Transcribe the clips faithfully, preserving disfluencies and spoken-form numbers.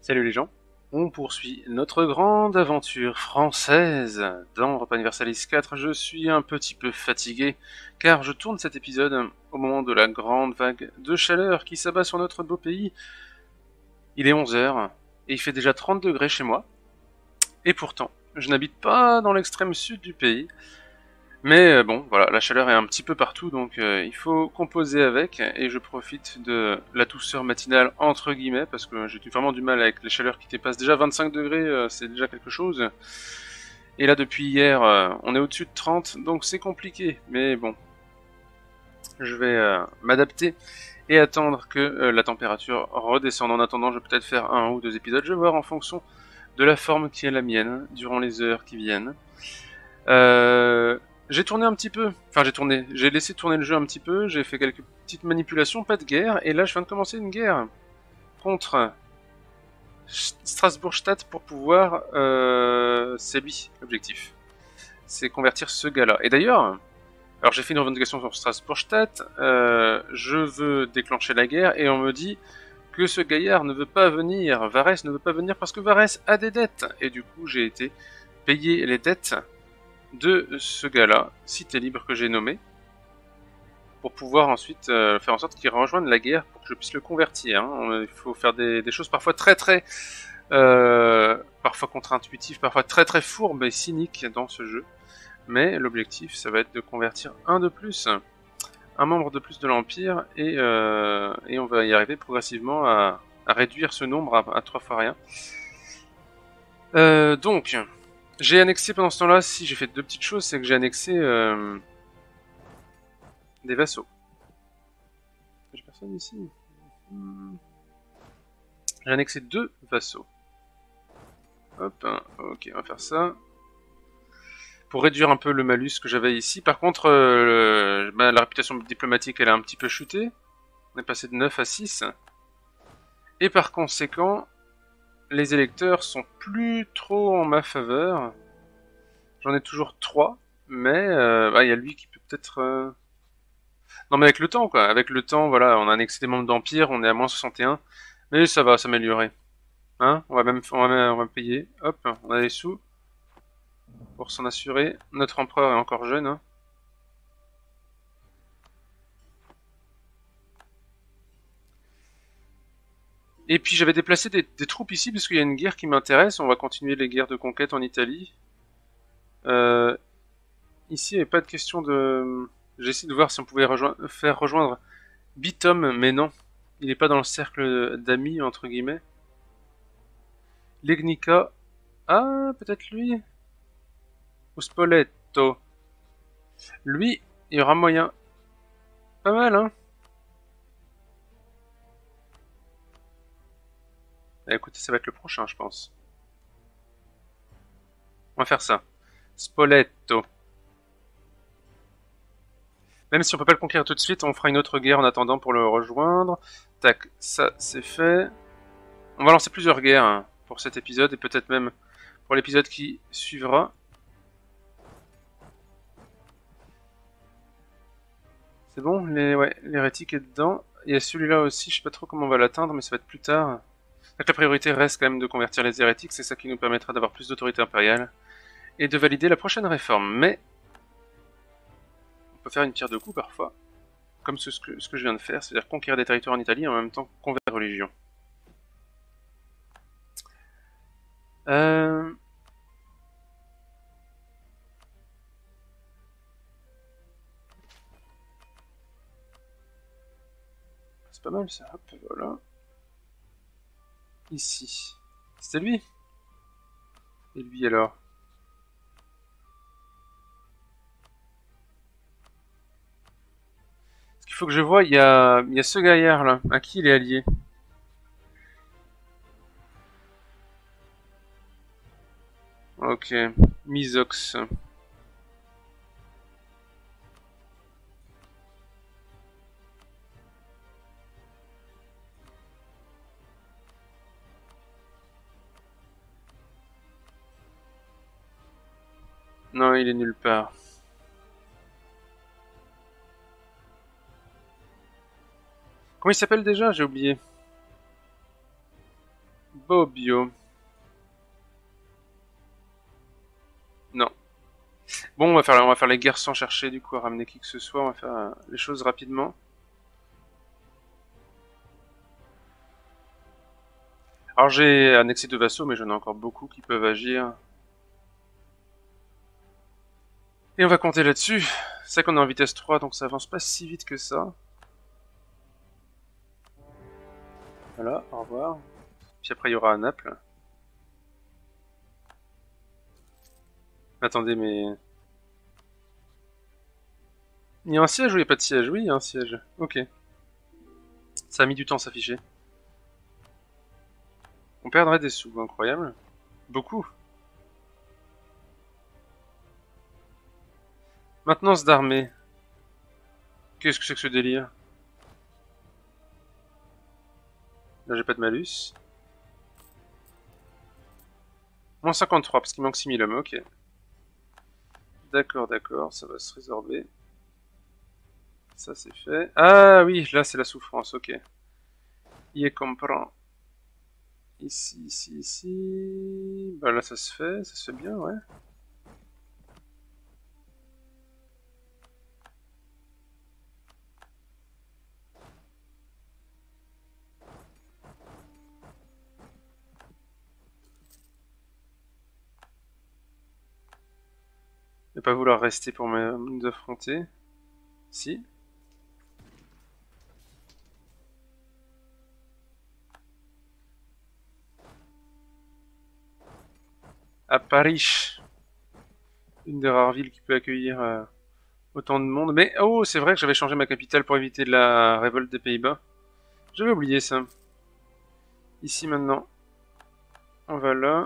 Salut les gens, on poursuit notre grande aventure française dans Europa Universalis quatre. Je suis un petit peu fatigué car je tourne cet épisode au moment de la grande vague de chaleur qui s'abat sur notre beau pays. Il est onze heures et il fait déjà trente degrés chez moi. Et pourtant, je n'habite pas dans l'extrême sud du pays. Mais euh, bon, voilà, la chaleur est un petit peu partout, donc euh, il faut composer avec, et je profite de la douceur matinale, entre guillemets, parce que j'ai eu vraiment du mal avec les chaleurs qui dépassent déjà vingt-cinq degrés, euh, c'est déjà quelque chose. Et là, depuis hier, euh, on est au-dessus de trente, donc c'est compliqué, mais bon, je vais euh, m'adapter et attendre que euh, la température redescende. En attendant, je vais peut-être faire un ou deux épisodes, je vais voir en fonction de la forme qui est la mienne, durant les heures qui viennent. Euh... J'ai tourné un petit peu, enfin j'ai tourné, j'ai laissé tourner le jeu un petit peu, j'ai fait quelques petites manipulations, pas de guerre, et là je viens de commencer une guerre contre Strasbourgstadt pour pouvoir... Euh, c'est lui, l'objectif. C'est convertir ce gars-là. Et d'ailleurs, alors j'ai fait une revendication sur Strasbourgstadt, euh, je veux déclencher la guerre, et on me dit que ce gaillard ne veut pas venir, Varès ne veut pas venir parce que Varès a des dettes, et du coup j'ai été payer les dettes de ce gars-là, cité libre que j'ai nommé, pour pouvoir ensuite euh, faire en sorte qu'il rejoigne la guerre pour que je puisse le convertir. Hein. Il faut faire des, des choses parfois très très, euh, parfois contre-intuitives, parfois très très fourbes et cyniques dans ce jeu. Mais l'objectif, ça va être de convertir un de plus, un membre de plus de l'Empire, et, euh, et on va y arriver progressivement à, à réduire ce nombre à, à trois fois rien. Euh, donc, j'ai annexé pendant ce temps-là, si j'ai fait deux petites choses, c'est que j'ai annexé euh, des vassaux. J'ai personne ici. Hmm. J'ai annexé deux vassaux. Hop, hein, ok, on va faire ça. Pour réduire un peu le malus que j'avais ici. Par contre, euh, bah, la réputation diplomatique, elle a un petit peu chuté. On est passé de neuf à six. Et par conséquent, les électeurs sont plus trop en ma faveur. J'en ai toujours trois. Mais euh, bah, y a lui qui peut peut-être... Euh... Non mais avec le temps, quoi. Avec le temps, voilà, on a annexé des membres d'Empire, on est à moins soixante et un. Mais ça va s'améliorer. Hein, on va même on va, on va payer. Hop, on a les sous. Pour s'en assurer. Notre empereur est encore jeune. Hein. Et puis j'avais déplacé des, des troupes ici parce qu'il y a une guerre qui m'intéresse. On va continuer les guerres de conquête en Italie. Euh, ici, il n'y avait pas de question de... J'ai essayé de voir si on pouvait rejoindre, faire rejoindre Bitom, mais non. Il n'est pas dans le cercle d'amis, entre guillemets. Legnica. Ah, peut-être lui. Ou Spoleto. Lui, il y aura moyen. Pas mal, hein. Bah, écoutez, ça va être le prochain, je pense. On va faire ça. Spoleto. Même si on peut pas le conquérir tout de suite, on fera une autre guerre en attendant pour le rejoindre. Tac, ça c'est fait. On va lancer plusieurs guerres hein, pour cet épisode et peut-être même pour l'épisode qui suivra. C'est bon, les, ouais, l'hérétique est dedans. Il y a celui-là aussi, je sais pas trop comment on va l'atteindre, mais ça va être plus tard. Donc la priorité reste quand même de convertir les hérétiques, c'est ça qui nous permettra d'avoir plus d'autorité impériale et de valider la prochaine réforme. Mais on peut faire une pierre deux coups parfois, comme ce, ce, que, ce que je viens de faire, c'est-à-dire conquérir des territoires en Italie et en même temps convertir la religion. Euh... C'est pas mal ça, hop, voilà. Ici. C'était lui. Et lui alors. Ce qu'il faut que je vois, il y a, il y a ce gaillard là. À qui il est allié? Ok. Misox. Non, il est nulle part. Comment il s'appelle déjà? J'ai oublié. Bobbio. Non. Bon, on va faire, on va faire les guerres sans chercher du coup à ramener qui que ce soit. On va faire euh, les choses rapidement. Alors j'ai annexé deux vassaux, mais j'en ai encore beaucoup qui peuvent agir. Et on va compter là-dessus. C'est vrai qu'on est en vitesse trois, donc ça avance pas si vite que ça. Voilà, au revoir. Puis après il y aura Naples. Attendez, mais... Il y a un siège ou il n'y a pas de siège? Oui, il y a un siège. Ok. Ça a mis du temps à s'afficher. On perdrait des sous, incroyable. Beaucoup. Maintenance d'armée. Qu'est-ce que c'est que ce délire? Là j'ai pas de malus. Moins cinquante-trois parce qu'il manque six mille hommes, ok. D'accord, d'accord, ça va se résorber. Ça c'est fait. Ah oui, là c'est la souffrance, ok. Il est comprend. Ici, ici, ici... Bah là ça se fait, ça se fait bien, ouais. Ne pas vouloir rester pour nous affronter. Si. À Paris. Une des rares villes qui peut accueillir euh, autant de monde. Mais oh, c'est vrai que j'avais changé ma capitale pour éviter la révolte des Pays-Bas. J'avais oublié ça. Ici maintenant. On va là.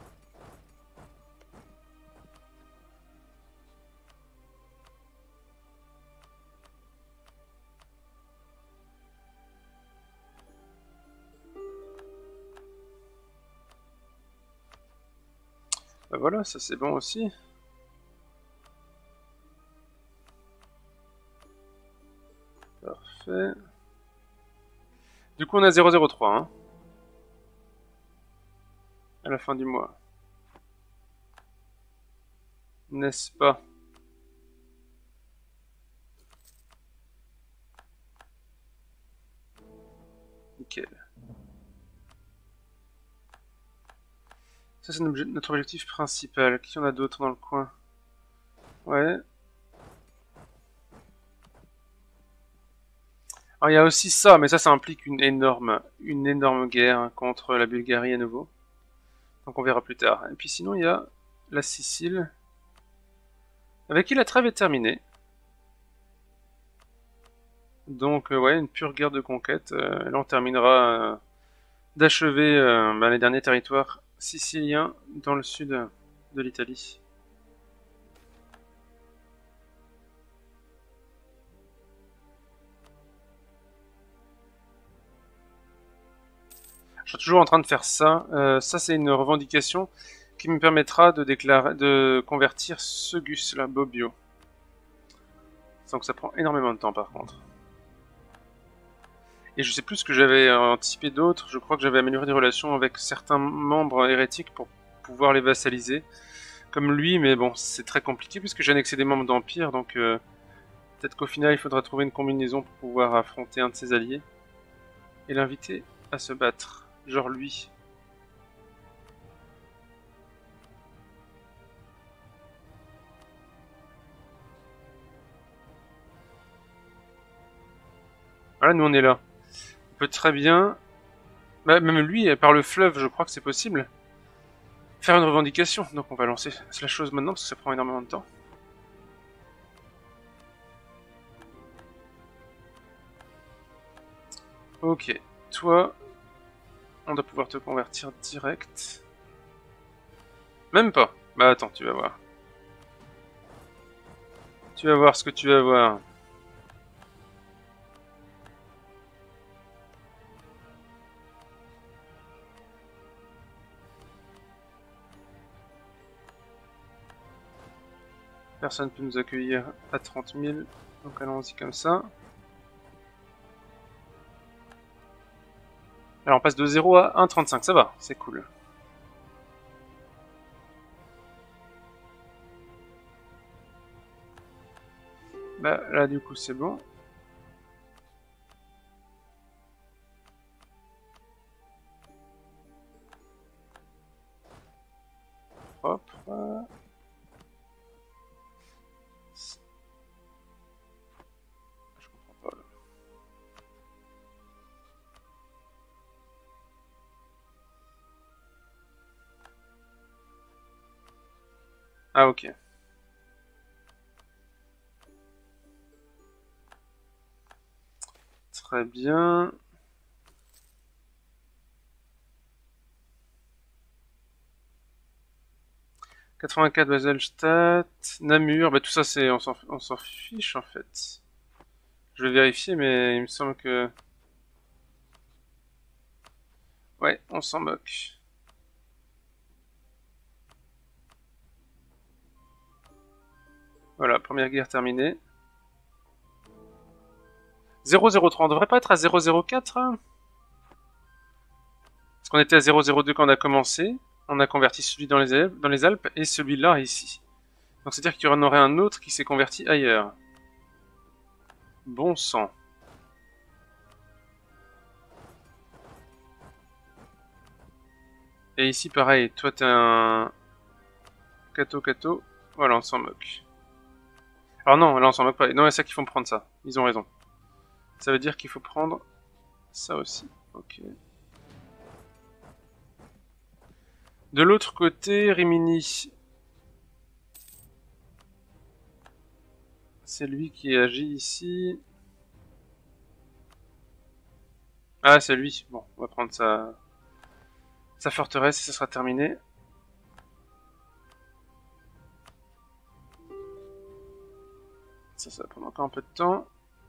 Bah voilà, ça c'est bon aussi. Parfait. Du coup on a zéro zéro trois, hein. À la fin du mois. N'est-ce pas? Nickel. Ça c'est notre objectif principal. Qui en a d'autres dans le coin? Ouais. Alors il y a aussi ça, mais ça, ça implique une énorme, une énorme guerre contre la Bulgarie à nouveau. Donc on verra plus tard. Et puis sinon il y a la Sicile, avec qui la trêve est terminée. Donc euh, ouais, une pure guerre de conquête. Euh, là on terminera euh, d'achever euh, ben, les derniers territoires siciliens dans le sud de l'Italie. Je suis toujours en train de faire ça. Euh, ça, c'est une revendication qui me permettra de déclarer, de convertir ce Gus là, Bobbio. Donc ça prend énormément de temps par contre. Et je sais plus ce que j'avais anticipé d'autres. Je crois que j'avais amélioré des relations avec certains membres hérétiques pour pouvoir les vassaliser. Comme lui, mais bon, c'est très compliqué puisque j'ai annexé des membres d'Empire. Donc euh, peut-être qu'au final, il faudra trouver une combinaison pour pouvoir affronter un de ses alliés. Et l'inviter à se battre. Genre lui. Voilà, nous on est là. On peut très bien... Bah, même lui, par le fleuve, je crois que c'est possible. Faire une revendication. Donc on va lancer la chose maintenant parce que ça prend énormément de temps. Ok. Toi, on doit pouvoir te convertir direct. Même pas. Bah attends, tu vas voir. Tu vas voir ce que tu vas voir. Personne ne peut nous accueillir à trente mille. Donc allons-y comme ça. Alors on passe de zéro à un virgule trente-cinq, ça va, c'est cool. Bah là du coup c'est bon. Hop. Je comprends pas. Là. Ah ok. Très bien. quatre-vingt-quatre Baselstadt, Namur, bah tout ça c'est on s'en fiche en fait. Je vais vérifier mais il me semble que... Ouais, on s'en moque. Voilà, première guerre terminée. zéro zéro trois, on devrait pas être à zéro zéro quatre hein? Parce qu'on était à zéro zéro deux quand on a commencé. On a converti celui dans les Alpes, dans les Alpes et celui-là ici. Donc c'est-à-dire qu'il y en aurait un autre qui s'est converti ailleurs. Bon sang. Et ici pareil, toi t'es un... Cato Cato. Voilà, on s'en moque. Alors non, là on s'en moque pas. Non, c'est ça qu'il faut prendre ça. Ils ont raison. Ça veut dire qu'il faut prendre ça aussi. Ok. De l'autre côté, Rimini. C'est lui qui agit ici. Ah, c'est lui. Bon, on va prendre sa, sa forteresse et ça sera terminé. Ça, ça va prendre encore un peu de temps.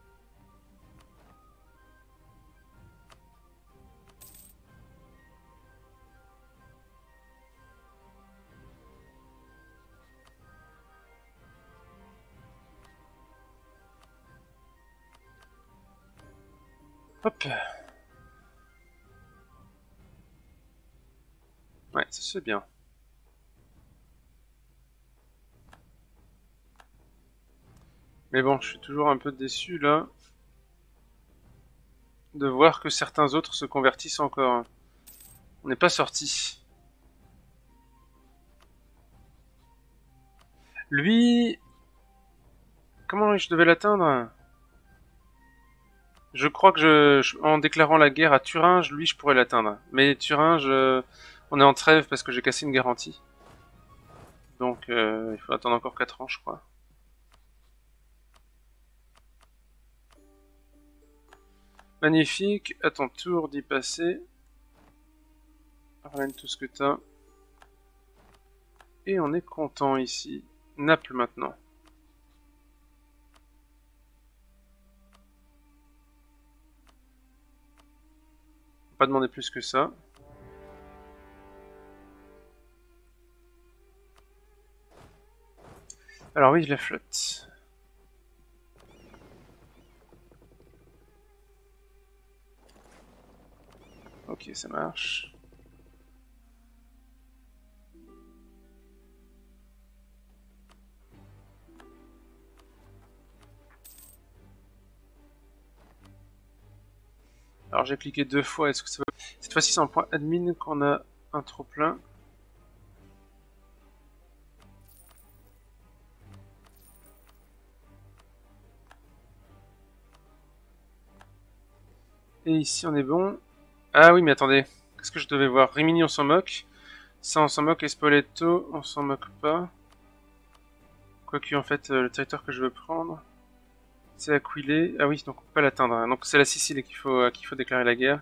Hop. Ouais, ça c'est bien. Mais bon, je suis toujours un peu déçu là de voir que certains autres se convertissent encore. On n'est pas sorti. Lui, comment je devais l'atteindre? Je crois que je, je, en déclarant la guerre à Thuringe, lui, je pourrais l'atteindre. Mais Thuringe, euh, on est en trêve parce que j'ai cassé une garantie. Donc, euh, il faut attendre encore quatre ans, je crois. Magnifique, à ton tour d'y passer. Ramène tout ce que t'as. Et on est content ici. Naples maintenant. Pas demander plus que ça. Alors oui, la flotte. Ok, ça marche. Alors j'ai cliqué deux fois, est-ce que ça va... Cette fois-ci c'est en point admin qu'on a un trop plein. Et ici on est bon. Ah oui mais attendez, qu'est-ce que je devais voir? Rimini on s'en moque. Ça on s'en moque, et Spoleto on s'en moque pas. Quoique en fait le territoire que je veux prendre c'est Aquilée. Ah oui donc on peut pas l'atteindre. Donc c'est la Sicile qu'il faut, à qui il faut déclarer la guerre.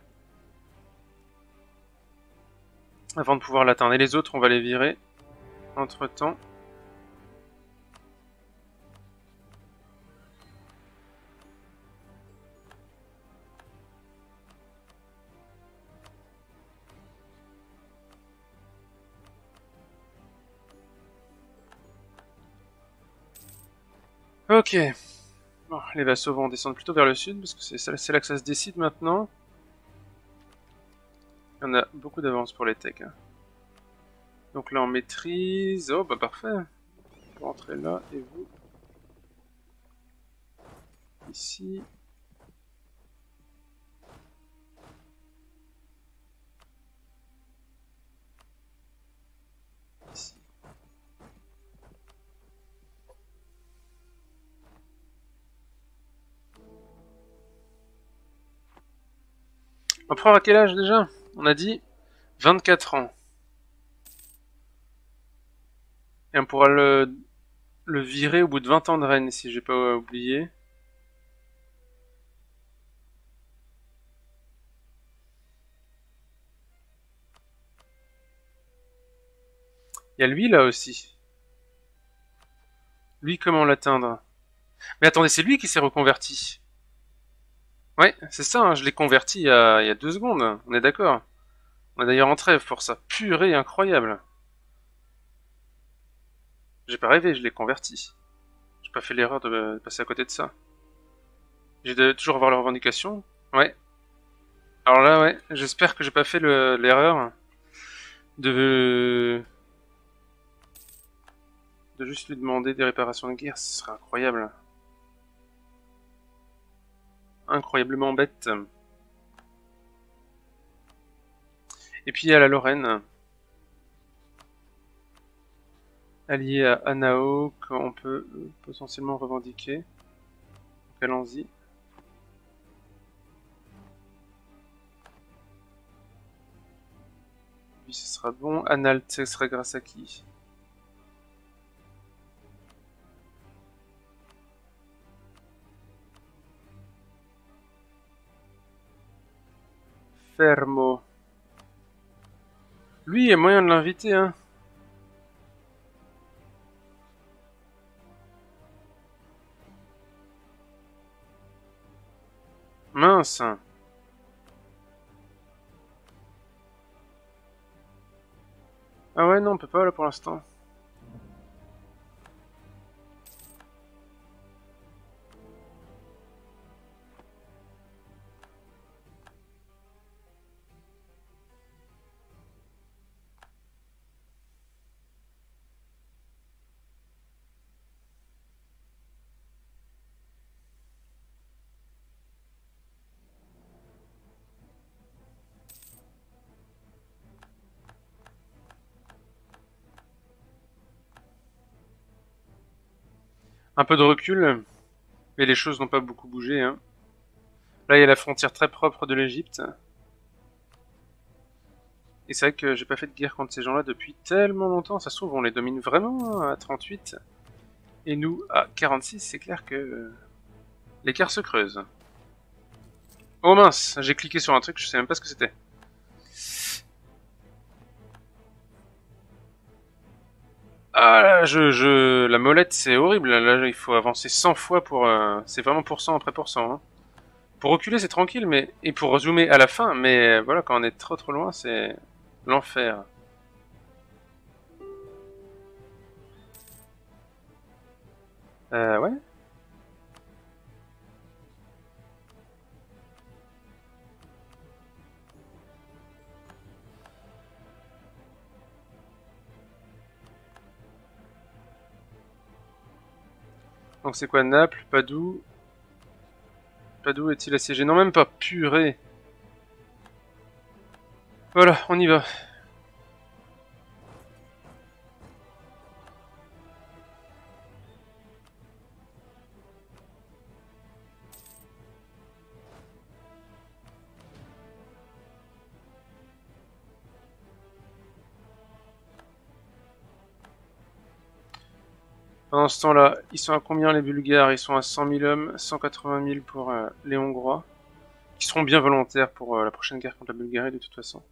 Avant de pouvoir l'atteindre. Et les autres on va les virer entre temps. Ok. Bon, les vassaux vont descendre plutôt vers le sud, parce que c'est là que ça se décide maintenant. On a beaucoup d'avance pour les techs. Hein. Donc là on maîtrise. Oh bah parfait. On peut rentrer là et vous. Ici. Ici. On prend à quel âge déjà? On a dit vingt-quatre ans. Et on pourra le, le virer au bout de vingt ans de règne, si j'ai pas oublié. Il y a lui là aussi. Lui, comment l'atteindre? Mais attendez, c'est lui qui s'est reconverti. Ouais, c'est ça, hein, je l'ai converti il y, a, il y a deux secondes, on est d'accord. On est d'ailleurs en trêve pour ça. Purée, incroyable. J'ai pas rêvé, je l'ai converti. J'ai pas fait l'erreur de passer à côté de ça. J'ai de toujours avoir la revendication. Ouais. Alors là, ouais, j'espère que j'ai pas fait l'erreur de... de juste lui demander des réparations de guerre, ce serait incroyable. Incroyablement bête. Et puis il y a la Lorraine, alliée à Anao, qu'on peut potentiellement revendiquer. Donc allons-y. Puis ce sera bon. Analt, ce sera grâce à qui? Fermo. Lui, il y a moyen de l'inviter, hein. Mince. Ah ouais, non, on peut pas là pour l'instant. Un peu de recul, mais les choses n'ont pas beaucoup bougé, hein. Là, il y a la frontière très propre de l'Égypte. Et c'est vrai que j'ai pas fait de guerre contre ces gens-là depuis tellement longtemps. Ça se trouve, on les domine vraiment hein, à trente-huit. Et nous, à quarante-six, c'est clair que euh, l'écart se creuse. Oh mince, j'ai cliqué sur un truc, je sais même pas ce que c'était. Ah là, je, je... la molette, c'est horrible. Là, il faut avancer cent fois pour... Euh... C'est vraiment pour cent après pour cent. Hein. Pour reculer, c'est tranquille, mais... Et pour zoomer à la fin, mais voilà, quand on est trop trop loin, c'est l'enfer. Euh, ouais. Donc c'est quoi, Naples, Padoue? Padoue est-il assiégé? Non, même pas, purée. Voilà, on y va. Pendant ce temps-là, ils sont à combien les Bulgares? Ils sont à cent mille hommes, cent quatre-vingt mille pour euh, les Hongrois, qui seront bien volontaires pour euh, la prochaine guerre contre la Bulgarie de toute façon.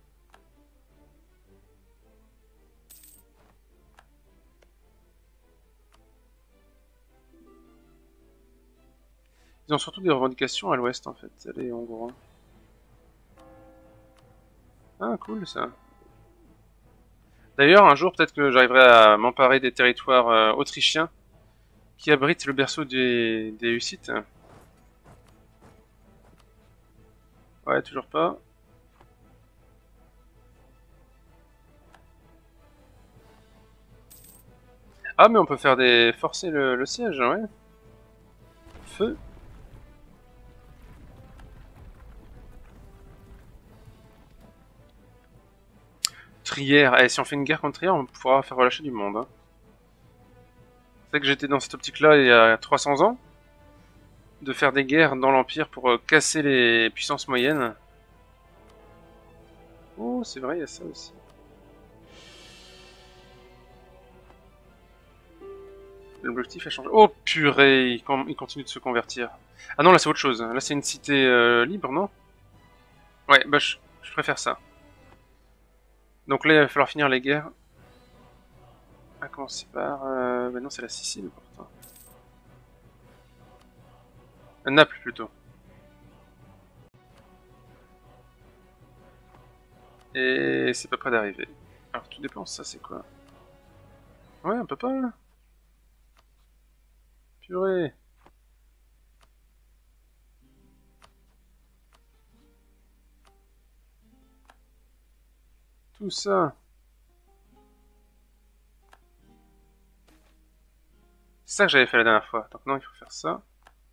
Ils ont surtout des revendications à l'ouest en fait, les Hongrois. Ah cool ça. D'ailleurs, un jour peut-être que j'arriverai à m'emparer des territoires euh, autrichiens qui abritent le berceau des, des Hussites. Ouais, toujours pas. Ah, mais on peut faire des... forcer le, le siège, ouais. Feu. Trière. Eh, si on fait une guerre contre Trière, on pourra faire relâcher du monde. Hein. C'est que j'étais dans cette optique-là il y a trois cents ans. De faire des guerres dans l'Empire pour euh, casser les puissances moyennes. Oh, c'est vrai, il y a ça aussi. L'objectif a changé. Oh purée, il, il continue de se convertir. Ah non, là c'est autre chose. Là c'est une cité euh, libre, non? Ouais, bah je, je préfère ça. Donc là il va falloir finir les guerres. À commencer par... Euh, bah non, c'est la Sicile pourtant. Euh, Naples plutôt. Et c'est pas près d'arriver. Alors tout dépend, ça c'est quoi? Ouais, on peut pas là. Purée. Tout ça. C'est ça que j'avais fait la dernière fois. Donc non, il faut faire ça.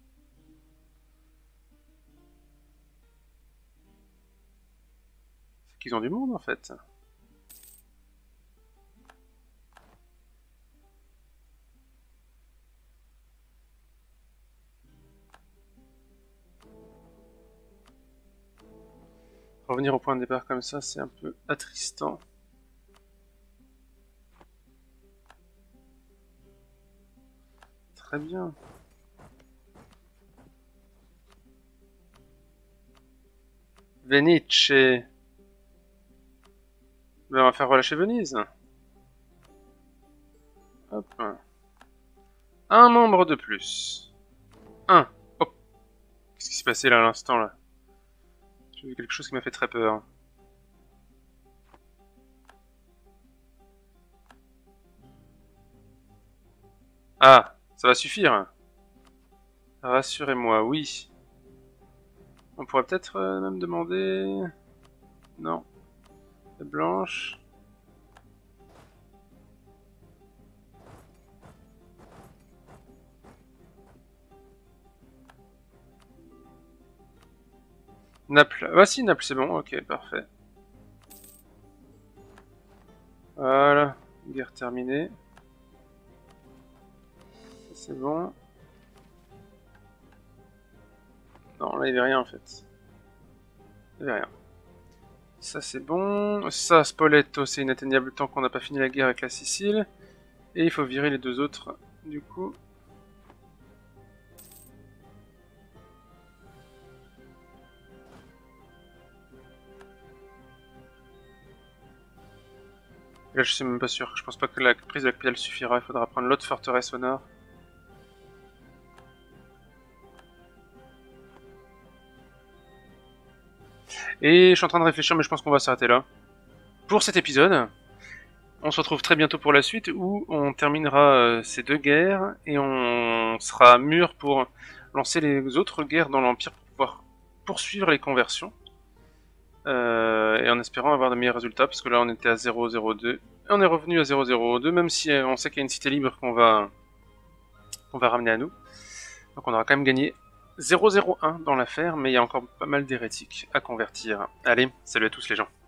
C'est qu'ils ont du monde en fait. Revenir au point de départ comme ça, c'est un peu attristant. Très bien. Venice. Ben, on va faire relâcher Venise. Hop. Un membre de plus. Un. Hop. Qu'est-ce qui s'est passé là à l'instant là? J'ai vu quelque chose qui m'a fait très peur. Ah, ça va suffire. Rassurez-moi, oui. On pourrait peut-être euh, même demander... Non. La blanche. Naples. Ah si, Naples, c'est bon. Ok, parfait. Voilà. Guerre terminée. C'est bon. Non, là, il n'y avait rien, en fait. Il n'y avait rien. Ça, c'est bon. Ça, Spoleto, c'est inatteignable tant qu'on n'a pas fini la guerre avec la Sicile. Et il faut virer les deux autres, du coup. Là, je suis même pas sûr. Je pense pas que la prise de la capitale suffira. Il faudra prendre l'autre forteresse au nord. Et je suis en train de réfléchir, mais je pense qu'on va s'arrêter là. Pour cet épisode, on se retrouve très bientôt pour la suite, où on terminera euh, ces deux guerres, et on sera mûr pour lancer les autres guerres dans l'Empire, pour pouvoir poursuivre les conversions. Euh, et en espérant avoir de meilleurs résultats, parce que là on était à zéro zéro deux, et on est revenu à zéro zéro deux, même si on sait qu'il y a une cité libre qu'on va, qu'on va ramener à nous. Donc on aura quand même gagné zéro zéro un dans l'affaire, mais il y a encore pas mal d'hérétiques à convertir. Allez, salut à tous les gens.